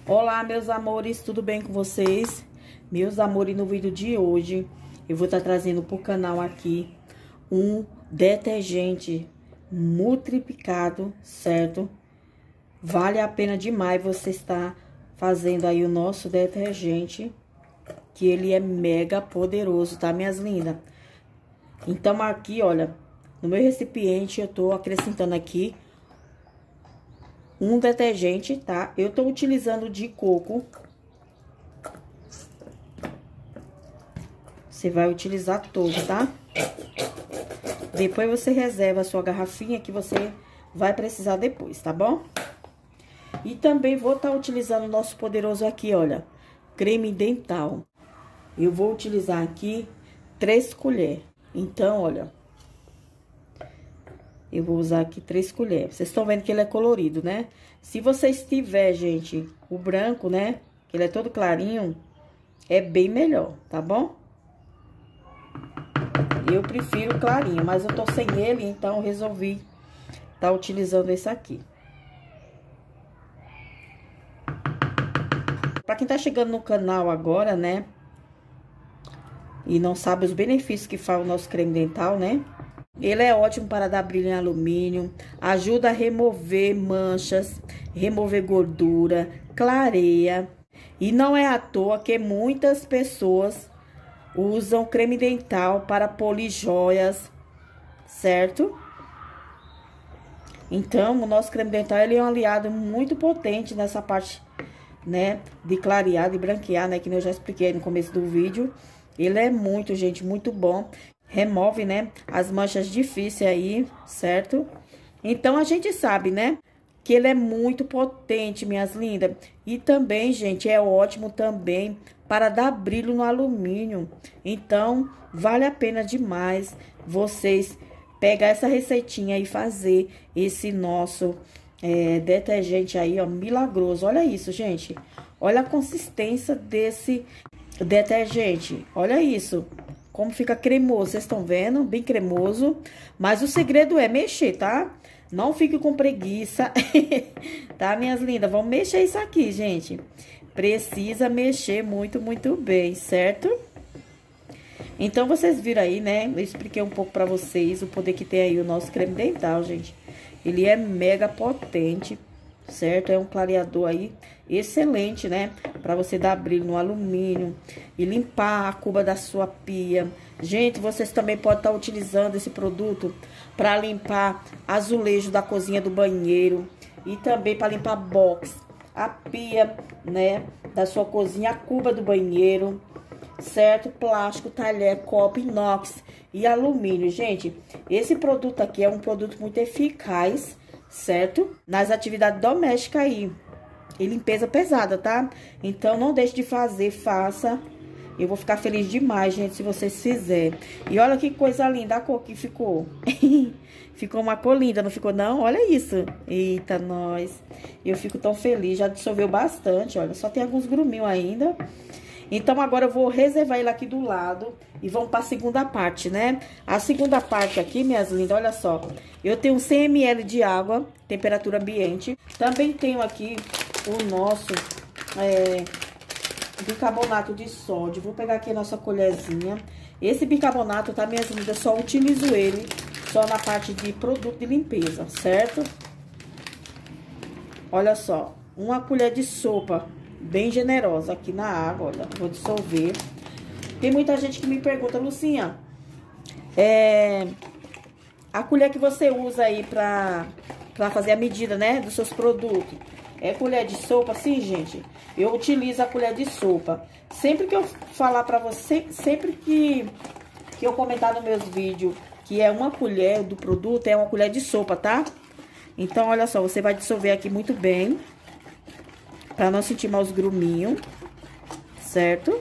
Olá, meus amores, tudo bem com vocês? Meus amores, no vídeo de hoje, eu vou estar trazendo pro canal aqui um detergente multiplicado, certo? Vale a pena demais você estar fazendo aí o nosso detergente, que ele é mega poderoso, tá, minhas lindas? Então, aqui, olha, no meu recipiente, eu tô acrescentando aqui um detergente, tá? Eu tô utilizando de coco. Você vai utilizar todo, tá? Depois você reserva a sua garrafinha que você vai precisar depois, tá bom? E também vou estar utilizando o nosso poderoso aqui, olha, creme dental. Eu vou utilizar aqui 3 colheres. Então, olha, eu vou usar aqui 3 colheres. Vocês estão vendo que ele é colorido, né? Se vocês tiver, gente, o branco, né? Que ele é todo clarinho, é bem melhor, tá bom? Eu prefiro clarinho, mas eu tô sem ele, então eu resolvi tá utilizando esse aqui. Pra quem tá chegando no canal agora, né? E não sabe os benefícios que faz o nosso creme dental, né? Ele é ótimo para dar brilho em alumínio, ajuda a remover manchas, remover gordura, clareia. E não é à toa que muitas pessoas usam creme dental para polir joias, certo? Então, o nosso creme dental, ele é um aliado muito potente nessa parte, né, de clarear, de branquear, né, que eu já expliquei no começo do vídeo. Ele é muito, gente, muito bom. Remove, né, as manchas difíceis aí, certo? Então, a gente sabe, né, que ele é muito potente, minhas lindas. E também, gente, é ótimo também para dar brilho no alumínio. Então, vale a pena demais vocês pegar essa receitinha e fazer esse nosso detergente aí, ó, milagroso. Olha isso, gente. Olha a consistência desse detergente. Olha isso. Como fica cremoso, vocês estão vendo? Bem cremoso. Mas o segredo é mexer, tá? Não fique com preguiça, tá, minhas lindas? Vamos mexer isso aqui, gente. Precisa mexer muito, muito bem, certo? Então, vocês viram aí, né? Eu expliquei um pouco pra vocês o poder que tem aí o nosso creme dental, gente. Ele é mega potente, certo? É um clareador aí excelente, né? Pra você dar brilho no alumínio e limpar a cuba da sua pia. Gente, vocês também podem estar utilizando esse produto para limpar azulejo da cozinha do banheiro e também para limpar box, a pia, né, da sua cozinha, a cuba do banheiro, certo? Plástico, talher, copo, inox e alumínio. Gente, esse produto aqui é um produto muito eficaz, certo? Nas atividades domésticas aí. E limpeza pesada, tá? Então, não deixe de fazer, faça. Eu vou ficar feliz demais, gente, se vocês fizerem. E olha que coisa linda a cor que ficou. Ficou uma cor linda, não ficou não? Olha isso. Eita, nós. Eu fico tão feliz, já dissolveu bastante, olha. Só tem alguns gruminhos ainda. Então, agora eu vou reservar ele aqui do lado e vamos para a segunda parte, né? A segunda parte aqui, minhas lindas, olha só. Eu tenho 100 ml de água, temperatura ambiente. Também tenho aqui o nosso bicarbonato de sódio. Vou pegar aqui a nossa colherzinha. Esse bicarbonato, tá, minhas lindas? Eu só utilizo ele só na parte de produto de limpeza, certo? Olha só, uma colher de sopa bem generosa aqui na água, olha, vou dissolver. Tem muita gente que me pergunta, Lucinha, a colher que você usa aí pra fazer a medida, né, dos seus produtos, é colher de sopa? Sim, gente, eu utilizo a colher de sopa. Sempre que eu falar pra você, sempre que eu comentar nos meus vídeos que é uma colher do produto, é uma colher de sopa, tá? Então, olha só, você vai dissolver aqui muito bem, pra não sentir mais os gruminhos, certo?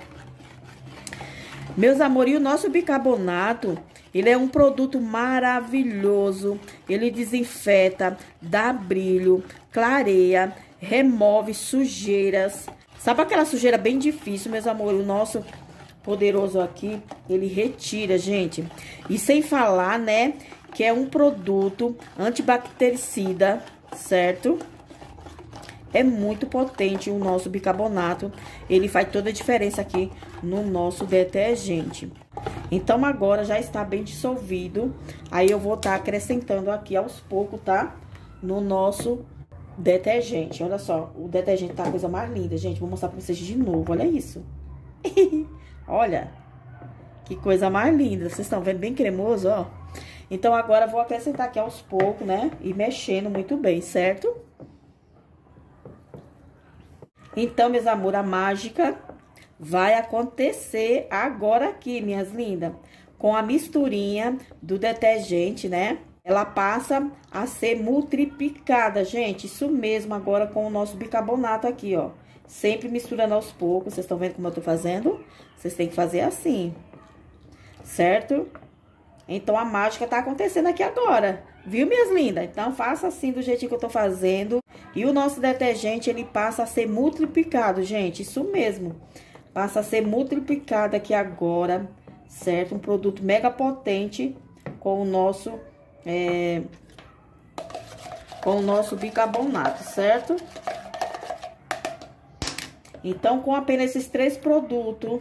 Meus amores, e o nosso bicarbonato, ele é um produto maravilhoso. Ele desinfeta, dá brilho, clareia, remove sujeiras. Sabe aquela sujeira bem difícil, meus amores? O nosso poderoso aqui, ele retira, gente. E sem falar, né, que é um produto antibactericida, certo? É muito potente o nosso bicarbonato. Ele faz toda a diferença aqui no nosso detergente. Então, agora já está bem dissolvido. Aí, eu vou estar acrescentando aqui aos poucos, tá? No nosso detergente. Olha só, o detergente tá a coisa mais linda, gente. Vou mostrar pra vocês de novo, olha isso. Olha, que coisa mais linda. Vocês estão vendo? Bem cremoso, ó. Então, agora, vou acrescentar aqui aos poucos, né? E mexendo muito bem, certo? Então, meus amores, a mágica vai acontecer agora aqui, minhas lindas. Com a misturinha do detergente, né? Ela passa a ser multiplicada, gente. Isso mesmo, agora com o nosso bicarbonato aqui, ó. Sempre misturando aos poucos. Vocês estão vendo como eu tô fazendo? Vocês têm que fazer assim, certo? Então, a mágica tá acontecendo aqui agora. Viu, minhas lindas? Então, faça assim do jeitinho que eu tô fazendo. E o nosso detergente, ele passa a ser multiplicado, gente. Isso mesmo. Passa a ser multiplicado aqui agora, certo? Um produto mega potente com o nosso bicarbonato, certo? Então, com apenas esses três produtos,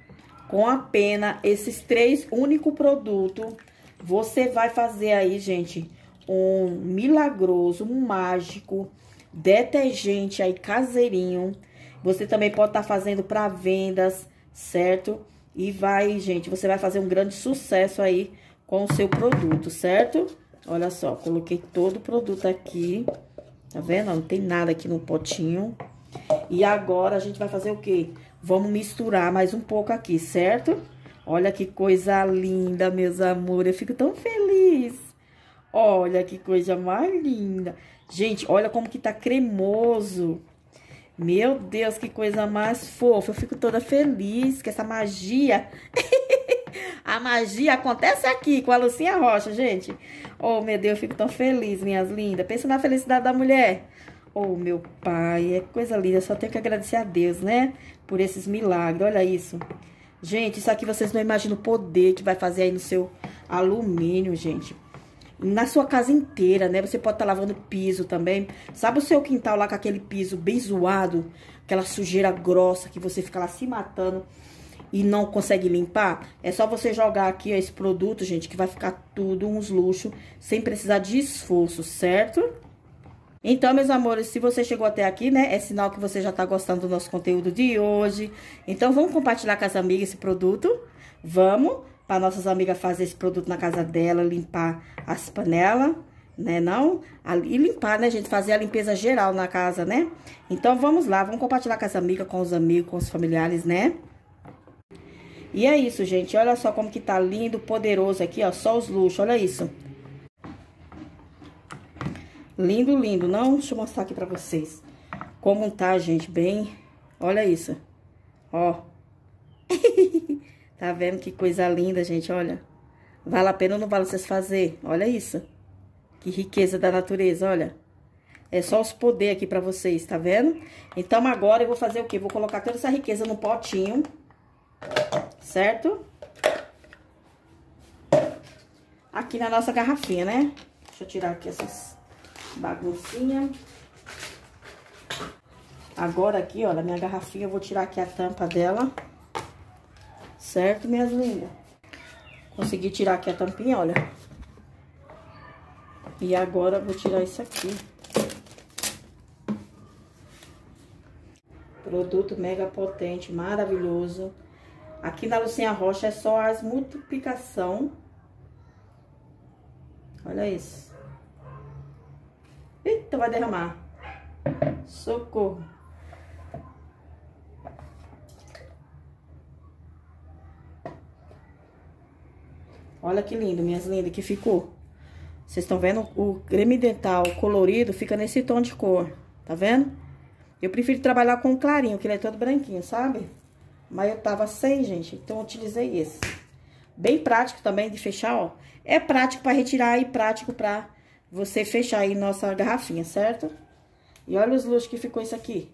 únicos produtos, você vai fazer aí, gente, um milagroso, um mágico detergente aí caseirinho. Você também pode estar fazendo para vendas, certo? E vai, gente, você vai fazer um grande sucesso aí com o seu produto, certo? Olha só, coloquei todo o produto aqui, tá vendo? Não tem nada aqui no potinho. E agora, a gente vai fazer o quê? Vamos misturar mais um pouco aqui, certo? Olha que coisa linda, meus amores. Eu fico tão feliz. Olha que coisa mais linda. Gente, olha como que tá cremoso. Meu Deus, que coisa mais fofa. Eu fico toda feliz que essa magia... A magia acontece aqui com a Lucinha Rocha, gente. Oh, meu Deus, eu fico tão feliz, minhas lindas. Pensa na felicidade da mulher. Oh, meu pai, é coisa linda. Eu só tenho que agradecer a Deus, né? Por esses milagres. Olha isso. Gente, isso aqui vocês não imaginam o poder que vai fazer aí no seu alumínio, gente. Na sua casa inteira, né? Você pode estar lavando piso também. Sabe o seu quintal lá com aquele piso bem zoado? Aquela sujeira grossa que você fica lá se matando e não consegue limpar? É só você jogar aqui, ó, esse produto, gente, que vai ficar tudo uns luxos, sem precisar de esforço, certo? Então, meus amores, se você chegou até aqui, né, é sinal que você já tá gostando do nosso conteúdo de hoje. Então, vamos compartilhar com as amigas esse produto? Vamos, para nossas amigas fazer esse produto na casa dela, limpar as panelas, né, não? E limpar, né, gente, fazer a limpeza geral na casa, né? Então, vamos lá, vamos compartilhar com as amigas, com os amigos, com os familiares, né? E é isso, gente, olha só como que tá lindo, poderoso aqui, ó, só os luxos, olha isso. Lindo, lindo, não? Deixa eu mostrar aqui pra vocês. Como tá, gente, bem... Olha isso. Ó. Tá vendo que coisa linda, gente, olha. Vale a pena ou não vale vocês fazer? Olha isso. Que riqueza da natureza, olha. É só os poderes aqui pra vocês, tá vendo? Então, agora eu vou fazer o quê? Vou colocar toda essa riqueza no potinho. Certo? Aqui na nossa garrafinha, né? Deixa eu tirar aqui essas... baguncinha. Agora aqui, ó, na minha garrafinha, eu vou tirar aqui a tampa dela. Certo, minhas lindas? Consegui tirar aqui a tampinha, olha. E agora eu vou tirar isso aqui. Produto mega potente, maravilhoso. Aqui na Lucinha Rocha é só as multiplicação. Olha isso. Eita, vai derramar. Socorro. Olha que lindo, minhas lindas, que ficou. Vocês estão vendo? O creme dental colorido fica nesse tom de cor. Tá vendo? Eu prefiro trabalhar com o clarinho, que ele é todo branquinho, sabe? Mas eu tava sem, gente, então eu utilizei esse. Bem prático também de fechar, ó. É prático pra retirar e prático pra... você fechar aí nossa garrafinha, certo? E olha os luxos que ficou isso aqui.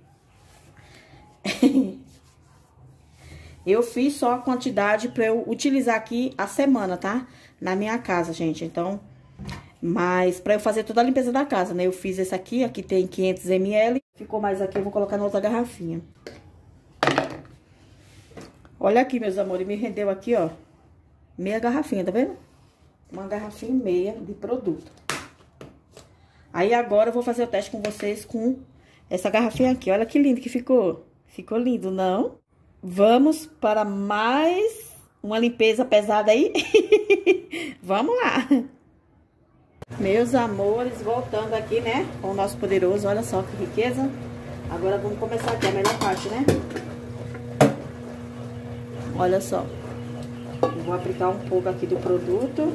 Eu fiz só a quantidade pra eu utilizar aqui a semana, tá? Na minha casa, gente. Então, Mas pra eu fazer toda a limpeza da casa, né? Eu fiz esse aqui tem 500 ml. Ficou mais aqui, eu vou colocar na outra garrafinha. Olha aqui, meus amores, me rendeu aqui, ó, meia garrafinha, tá vendo? Uma garrafinha e meia de produto. Aí agora eu vou fazer o teste com vocês com essa garrafinha aqui. Olha que lindo que ficou. Ficou lindo, não? Vamos para mais uma limpeza pesada aí? Vamos lá. Meus amores, voltando aqui, né? Com o nosso poderoso, olha só que riqueza. Agora vamos começar aqui a melhor parte, né? Olha só. Eu vou aplicar um pouco aqui do produto.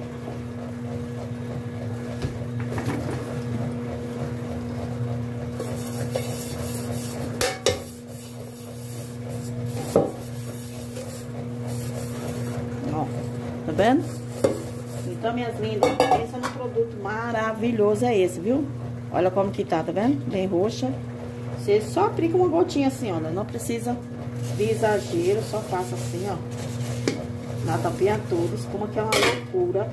Ó, tá vendo? Então, minhas lindas, pensa no produto maravilhoso é esse, viu? Olha como que tá vendo? Bem roxa. Você só aplica uma gotinha assim, ó, não precisa de exagero, só passa assim, ó, na tampinha toda, espuma que é uma loucura.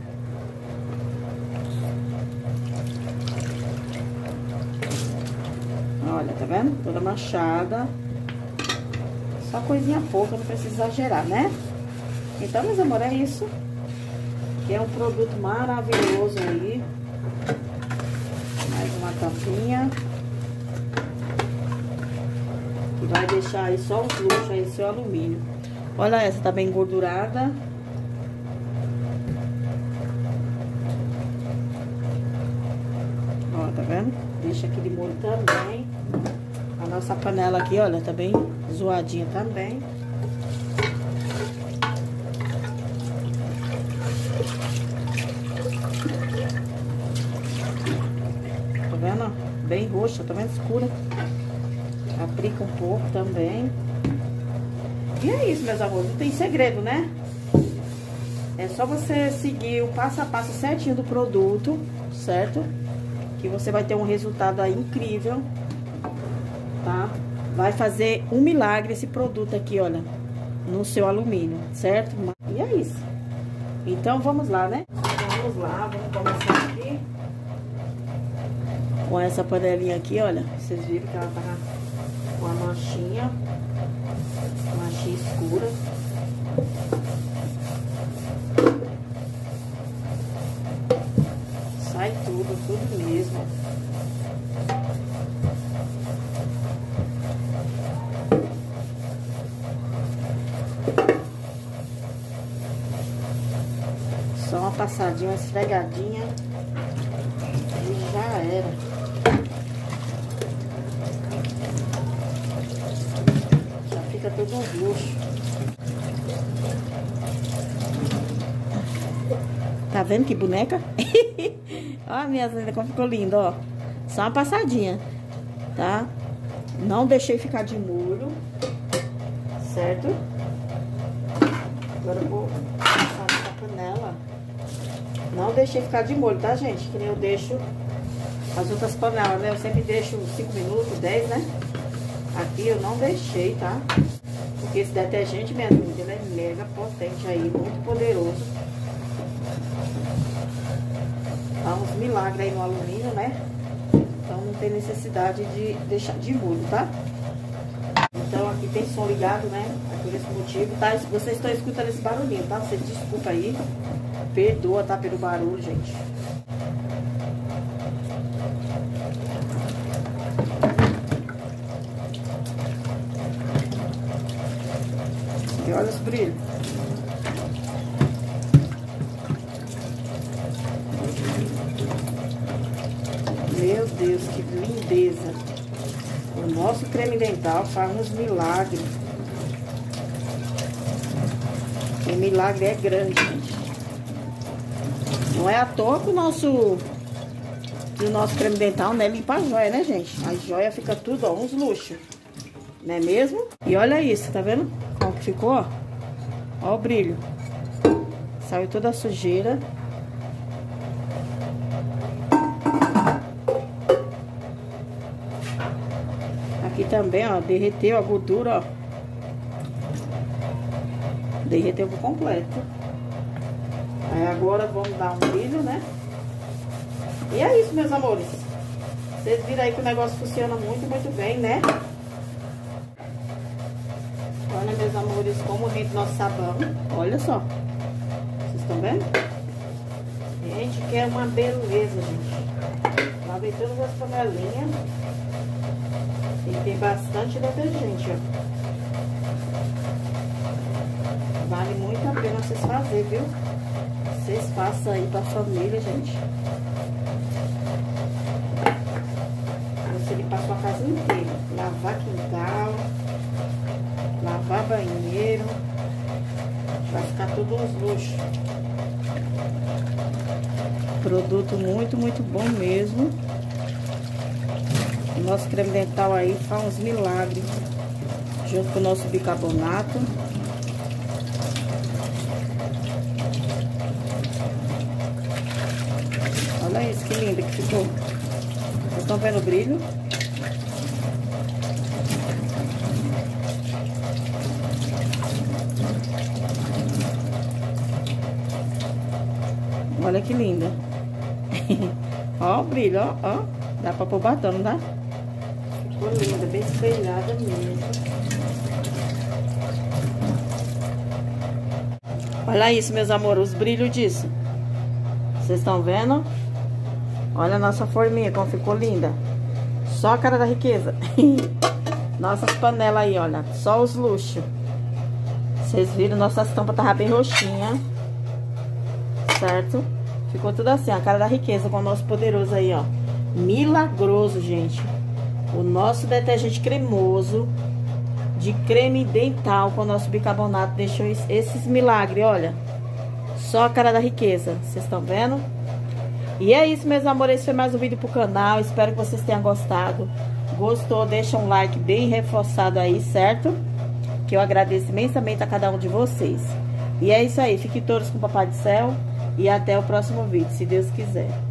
Olha, tá vendo? Toda manchada. Só coisinha pouca, não precisa exagerar, né? Então, meus amores, é isso. Que é um produto maravilhoso aí. Mais uma tampinha. Que vai deixar aí só os luxos aí, seu alumínio. Olha essa, tá bem engordurada. Ó, tá vendo? Deixa aqui de molho também. A nossa panela aqui, olha, tá bem zoadinha também. Tá vendo? Bem roxa, tá vendo? Escura. Aplica um pouco também. E é isso, meus amores. Não tem segredo, né? É só você seguir o passo a passo certinho do produto, certo? Que você vai ter um resultado aí incrível, tá? Vai fazer um milagre esse produto aqui, olha, no seu alumínio, certo? E é isso. Então, vamos lá, né? Vamos lá, vamos começar aqui. Com essa panelinha aqui, olha. Vocês viram que ela tá com a manchinha escura. Sai tudo mesmo. Só uma passadinha, uma esfregadinha e já era. Fica todo um luxo. Tá vendo que boneca? Ó, minhas lindas, como ficou lindo, ó. Só uma passadinha, tá? Não deixei ficar de molho, certo? Agora eu vou passar nessa panela. Não deixei ficar de molho, tá, gente? Que nem eu deixo as outras panelas, né? Eu sempre deixo 5 minutos, 10, né? Aqui eu não deixei, tá? Porque esse detergente, minha amiga, ele é mega potente aí, muito poderoso. Dá uns milagres aí no alumínio, né? Então não tem necessidade de deixar de molho, tá? Então aqui tem som ligado, né? É por esse motivo, tá? Vocês estão escutando esse barulhinho, tá? Vocês desculpa aí. Perdoa, tá? Pelo barulho, gente. E olha os brilhos. Meu Deus, que lindeza. O nosso creme dental faz uns milagres. O milagre é grande, gente. Não é à toa que o nosso creme dental, né, limpa a joia, né, gente? A joia fica tudo, ó, uns luxos. Não é mesmo? E olha isso, tá vendo? Como que ficou, ó. Ó o brilho. Saiu toda a sujeira. Aqui também, ó, derreteu a gordura, ó. Derreteu por completo. Aí agora vamos dar um brilho, né? E é isso, meus amores. Vocês viram aí que o negócio funciona muito, muito bem, né? Olha, meus amores, como rende nosso sabão. Olha só. Vocês estão vendo? Gente, que é uma beleza, gente. Lavei todas as panelinhas. Tem que ter bastante detergente, ó. Vale muito a pena vocês fazerem, viu? Vocês façam aí pra família, gente. Você limpar sua casa inteira. Lavar quintal. Lavar banheiro. Vai ficar tudo uns luxos. Produto muito, muito bom mesmo. O nosso creme dental aí faz uns milagres. Junto com o nosso bicarbonato. Olha isso, que lindo que ficou. Vocês estão vendo o brilho? Olha que linda. Ó o brilho, ó, ó. Dá pra pôr batom, não dá? Ficou linda, bem espelhada mesmo. Olha isso, meus amores, os brilhos disso. Vocês estão vendo? Olha a nossa forminha, como ficou linda. Só a cara da riqueza. Nossas panelas aí, olha. Só os luxos. Vocês viram? Nossas tampas tava bem roxinha. Certo? Ficou tudo assim, a cara da riqueza com o nosso poderoso aí, ó. Milagroso, gente. O nosso detergente cremoso de creme dental com o nosso bicarbonato deixou esses milagres, olha. Só a cara da riqueza. Vocês estão vendo? E é isso, meus amores. Esse foi mais um vídeo pro canal. Espero que vocês tenham gostado. Gostou? Deixa um like bem reforçado aí, certo? Que eu agradeço imensamente a cada um de vocês. E é isso aí. Fiquem todos com o Papai do Céu. E até o próximo vídeo, se Deus quiser.